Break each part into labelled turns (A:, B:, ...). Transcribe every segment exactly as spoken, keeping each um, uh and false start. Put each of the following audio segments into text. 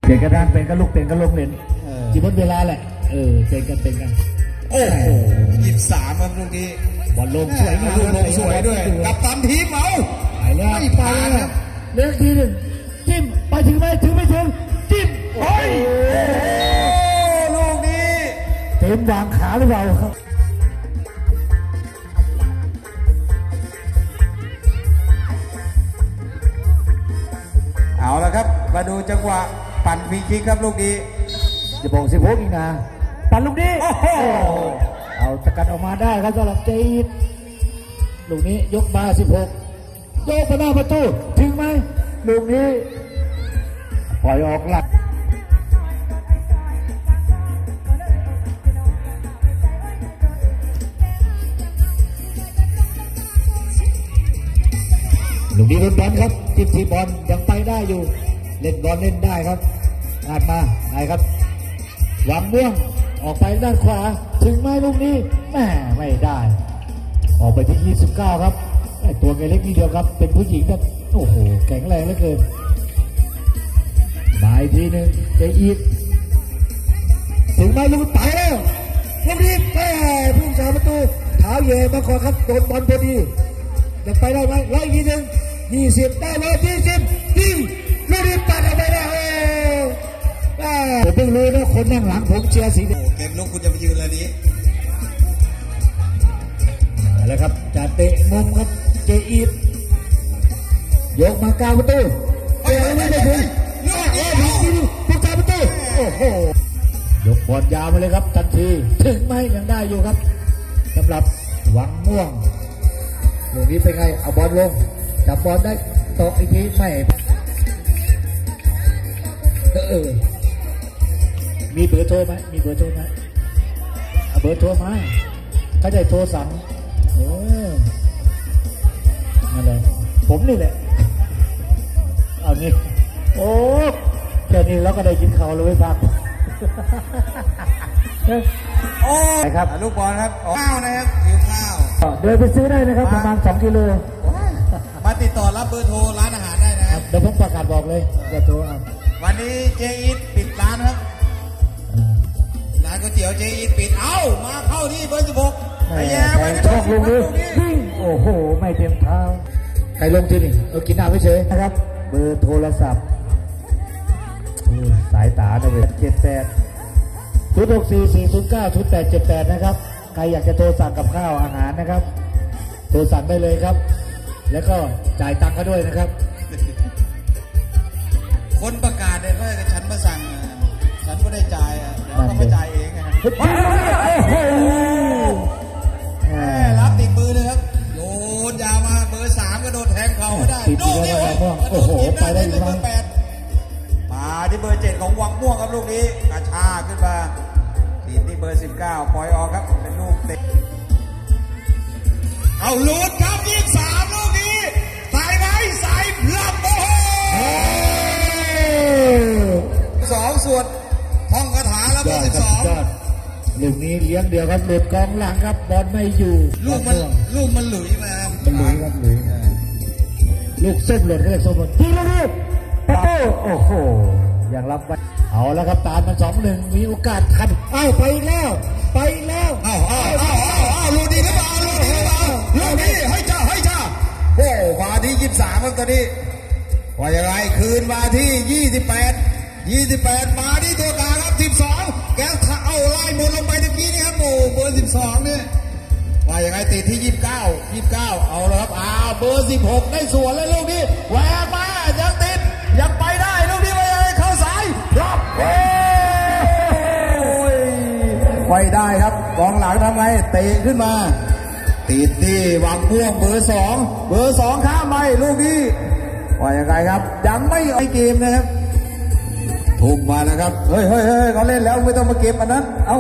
A: ลี่ยนกระดานเป็นก็ลูกเป็นก็ลงเล่นจีบเวลาแหละเออเป็นกันเป็นกัน
B: โอ้โหยี่สิบสามครับลูกนี้
A: บอลลงสวยมาก
B: ลูกลงสวยด้วยกับตันทีมเอา
A: ไปแล้วไปแล้วเลือกทีหนึ่งจิ้มไปถึงไหมถึงไม่ถึงจิ้มโอ้ย
B: ลูกนี้
A: เต็มวางขาหรือเปล่าครับ
B: เอาละครับมาดูจังหวะปั่นฟรีคิกครับลูกนี้
A: จะบอกสิบหกอีกนะปั่นลูกนี้เอาสกัดออกมาได้ครับสำหรับเจดลูกนี้ยกมาสิบหกโยกไปหน้าประตูถึงไหมลูกนี้ปล่อยออกหลักลูกนี้เล่นบอลครับจิบทีบอลยังไปได้อยู่เล่นบอลเล่นได้ครับอ่านมาไหนครับวางม่วงออกไปด้านขวาถึงไหมลูกนี้แม่ไม่ได้ออกไปที่ยี่สิบเก้าครับตัวเล็กนิดเดียวครับเป็นผู้หญิงครับโอ้โหแข็งแรงเหลือเกินมาอีกทีหนึ่งเจอีทถึงไหมลูกตายแล้วลูกนี้แม่ผู้สาประตูเท้าเย่มาก่อนครับโดนบอลพอดีจะไปได้ไหมไล่ทีหนึ่งยี่สิบได้เลยยี่สิบยิงลูกนี้ปัดออกไปได้ผมเพิ่งรู้นะคนนั่งหลังผมเชียร์สีแดง
B: เกมลูกคุณจะไปยืนอะไรนี้
A: แล้วครับจะเตะมุมครับเจอีทยกมากลางประตูเตะไม่ได้ถึงยกเอวถึงผู้กลางประตูโอ้โหยกบอลยาวมาเลยครับทันทีถึงไหมยังได้อยู่ครับสำหรับหวังม่วงลูกนี้เป็นไงเอาบอลลงจับบอลได้ตกอีกทีไม่เออมีเบอร์โทรไหมมีเบอร์โทรไหมเอาเบอร์โทรมาถ้าได้โทรสั่งเออนั่นเลยผมนี่แหละเอานี่โอ้แค่นี้เราก็ได้กินข้าวเลยไม่พัก
B: โอ้ครับลูกบอลครับข้าวนะครับหิวข้าว
A: เดินไปซื้อได้นะครับประมาณสองกิโล
B: มาติดต่อรับเบอร์โทรร้านอาหารได้นะครับ
A: เดี๋ยวผมประกาศบอกเลยเบอร์โทร
B: วันนี้เจอีทปิดร้านครับร้านก๋วยเตี๋ยวเจอีทปิดเอ้ามาเข้าที่เบอร์สิบหกไอ้แย่ไป
A: ชอบลงเลยโอ้โหไม่เต็มเท้าใครลงที่นี่เออกินน้ำไม่เฉยนะครับเบอร์โทรศัพท์สายตาเนี่ยเจ็ดแปดศูนย์หกสี่สี่ศูนย์เก้าศูนย์แปดเจ็ดแปดนะครับใครอยากจะโทรสั่งกับข้าวอาหารนะครับโทรสั่งได้เลยครับแล้วก็จ่ายตังค์ก็ด้วยนะครับ
B: คนประกาศเนี่ยก็ฉันมาสั่งฉันก็ได้จ่ายเดี๋ยวต้องไปจ่ายเองไงรับติดมือเลยครับโยนยาวมาเบอร์สามก็โดนแทงเขาไม่ได้โดนนี่โอ้โหไปได้เบอร์แปดมาที่เบอร์เจ็ดของวังม่วงครับลูกนี้กระชากขึ้นมาทีมที่เบอร์สิบเก้าปล่อยออกครับเป็นลูกเตะเอาลูดครับยี่สิบสามลูกนี้ใส่ไหมใส่ลับโอ้โหสองส่วนท่องคาถาแล้วเบอร์สิบสอง
A: ลูกนี้เลี้ยงเดียวครับหลุดกองหลังครับบอลไม่อยู่
B: ลูกมันลูกมันหลุยมา
A: มันหลุยครับหลุยลูกส้มหล่นเรียกส้มหล่นทีละลูกประตูโอ้โหยังรับไว้เอาแล้วครับตามมันสองหนึ่งมีโอกาสทันเอ้าไปแล้วไปแล้ว
B: เอ้าเอ้าเอ้าเอ้าลูกดีหรือเปล่าลูกดีหรือเปล่าลูกนี้ให้จ้าให้จ้าโอ้มาที่ยี่สิบสามครับตอนนี้ว่าอย่างไรคืนมาที่ยี่สิบแปดยี่สิบแปดมาที่ตัวกลางครับสิบสองแกเอาไล่บนลงไปตะกี้นี่ครับโอ้เบอร์สิบสองเนี่ยว่าอย่างไรติดที่ยี่สิบเก้ายี่สิบเก้าเอาแล้วครับอ้าวเบอร์สิบหกได้สวนเลยลูกนี้แหวกมายังติดยังไปได้ลูกนี้ไปเลยเข้าสายรับโอ้ยไปได้ครับกองหลังทำไงเตะขึ้นมาติดที่วังม่วงเบอร์สองเบอร์สองข้ามไปลูกนี้ว่าอย่างไรครับยังไม่ไอเกมนะครับถูกมานะครับเฮ้ยเฮ้ยเฮ้ยเขาเล่นแล้วไม่ต้องมาเก็บอันนั้นเอ้า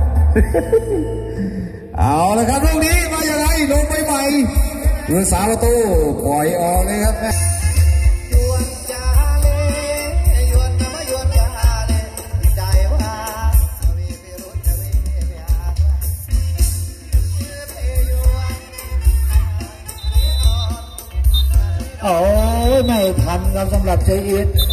B: เอาละครับลูกนี้มาอย่างไรลงไปใหม่เรือสามประตูปล่อยออกเลยครับ
A: โอ้ไม่ทันครับสำหรับเจอีท